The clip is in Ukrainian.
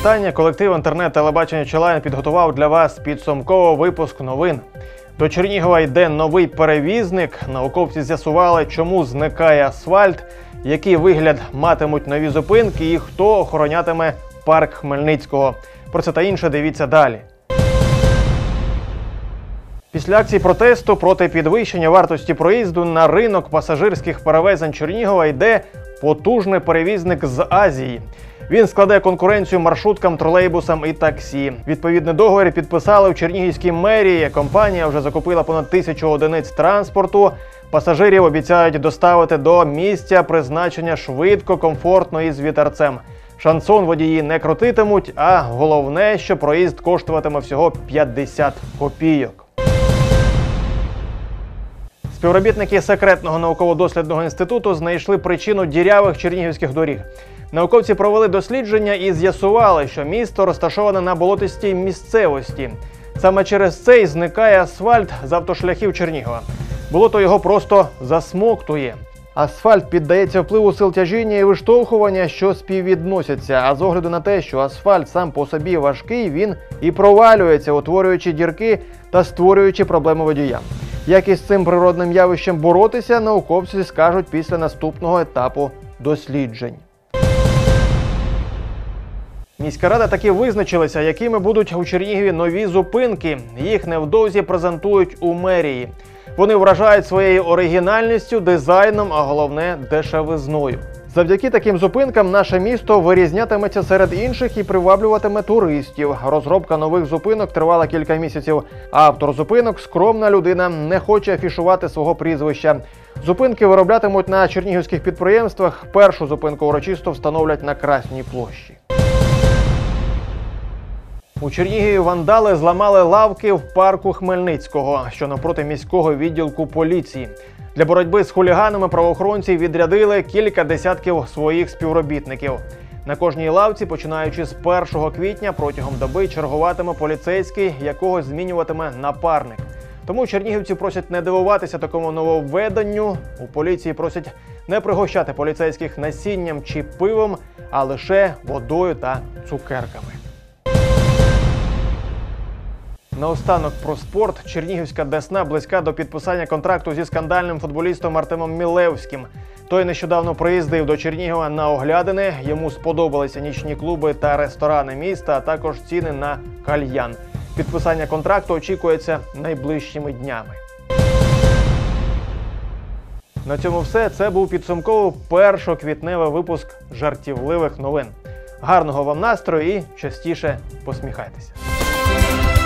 вітання. Колектив інтернет-телебачення Чилайн підготував для вас підсумковий випуск новин. До Чернігова йде новий перевізник. Науковці з'ясували, чому зникає асфальт, який вигляд матимуть нові зупинки і хто охоронятиме парк Хмельницького. Про це та інше дивіться далі. Після акції протесту проти підвищення вартості проїзду на ринок пасажирських перевезень Чернігова йде потужний перевізник з Азії. Він складе конкуренцію маршруткам, тролейбусам і таксі. Відповідний договір підписали в Чернігівській мерії. Компанія вже закупила понад 1000 одиниць транспорту. Пасажирів обіцяють доставити до місця призначення швидко, комфортно і з вітерцем. Шансон водії не крутитимуть, а головне, що проїзд коштуватиме всього 50 копійок. Співробітники секретного науково-дослідного інституту знайшли причину дірявих чернігівських доріг. Науковці провели дослідження і з'ясували, що місто розташоване на болотистій місцевості. Саме через це й зникає асфальт з автошляхів Чернігова. Болото його просто засмоктує. Асфальт піддається впливу сил тяжіння і виштовхування, що співвідносяться. А з огляду на те, що асфальт сам по собі важкий, він і провалюється, утворюючи дірки та створюючи проблеми водіям. Як із цим природним явищем боротися, науковці скажуть після наступного етапу досліджень. Міська рада таки визначилася, якими будуть у Чернігові нові зупинки. Їх невдовзі презентують у мерії. Вони вражають своєю оригінальністю, дизайном, а головне – дешевизною. Завдяки таким зупинкам наше місто вирізнятиметься серед інших і приваблюватиме туристів. Розробка нових зупинок тривала кілька місяців. Автор зупинок – скромна людина, не хоче афішувати свого прізвища. Зупинки вироблятимуть на чернігівських підприємствах. Першу зупинку урочисто встановлять на Красній площі. У Чернігові вандали зламали лавки в парку Хмельницького, що навпроти міського відділку поліції. Для боротьби з хуліганами правоохоронці відрядили кілька десятків своїх співробітників. На кожній лавці, починаючи з 1 квітня, протягом доби чергуватиме поліцейський, якого змінюватиме напарник. Тому чернігівці просять не дивуватися такому нововведенню. У поліції просять не пригощати поліцейських насінням чи пивом, а лише водою та цукерками. Наостанок про спорт. Чернігівська Десна близька до підписання контракту зі скандальним футболістом Артемом Мілевським. Той нещодавно приїздив до Чернігова на оглядини. Йому сподобалися нічні клуби та ресторани міста, а також ціни на кальян. Підписання контракту очікується найближчими днями. На цьому все. Це був підсумковий першоквітневий випуск жартівливих новин. Гарного вам настрою і частіше посміхайтеся.